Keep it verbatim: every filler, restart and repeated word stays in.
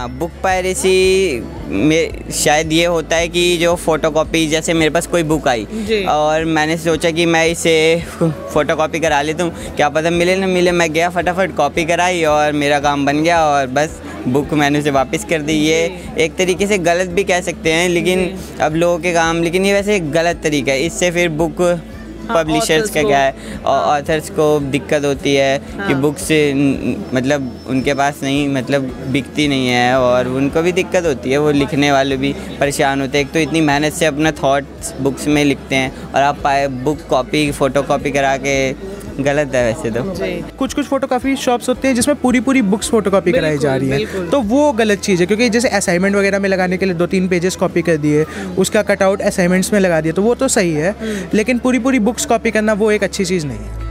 हाँ, book piracy में शायद ये होता है कि जो फ़ोटोकॉपी, जैसे मेरे पास कोई बुक आई और मैंने सोचा कि मैं इसे फ़ोटोकॉपी करा लेता हूँ, क्या पता मिले ना मिले, मैं गया फटाफट कॉपी कराई और मेरा काम बन गया और बस बुक मैंने उसे वापस कर दी। ये एक तरीके से गलत भी कह सकते हैं, लेकिन अब लोगों के काम, लेकिन ये वैसे एक गलत तरीका है। इससे फिर बुक पब्लिशर्स का क्या है और ऑथर्स को दिक्कत होती है कि बुक्स मतलब उनके पास नहीं, मतलब बिकती नहीं है और उनको भी दिक्कत होती है, वो लिखने वाले भी परेशान होते हैं। एक तो इतनी मेहनत से अपना थॉट्स बुक्स में लिखते हैं और आप बुक कॉपी फ़ोटो कॉपी करा के, गलत है वैसे तो। कुछ कुछ फोटोकॉपी शॉप्स होते हैं जिसमें पूरी पूरी बुक्स फोटोकॉपी कराई जा रही है, तो वो गलत चीज़ है, क्योंकि जैसे असाइनमेंट वगैरह में लगाने के लिए दो तीन पेजेस कॉपी कर दिए, उसका कटआउट असाइनमेंट्स में लगा दिया, तो वो तो सही है, लेकिन पूरी पूरी बुक्स कॉपी करना वो एक अच्छी चीज़ नहीं है।